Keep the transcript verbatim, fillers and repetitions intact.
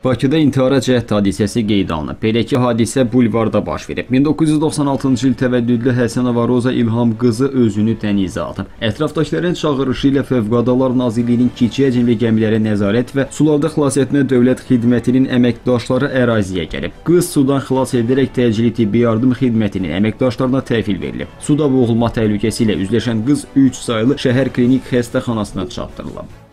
Bakıda intihara cəhd hadisəsi qeydə alınıb. Belə ki, hadisə bulvarda baş verib. min doqquz yüz doxsan altıncı il təvəllüdlü Həsənova Roza İlham qızı özünü dənizə atıb. Ətrafdakıların çağırışı ilə Fövqəlalar Nazirliyinin kiçik həcmli gəmilərə nəzarət və sularda xilasetmə dövlət xidmətinin əməkdaşları əraziyə gəlib. Qız sudan xilas edilərək təcili tibbi yardım xidmətinin əməkdaşlarına təhvil verilib. Suda boğulma təhlükəsi ilə üzləşən qız üç saylı şəhər klinik xəstəxanasına çatdırılıb.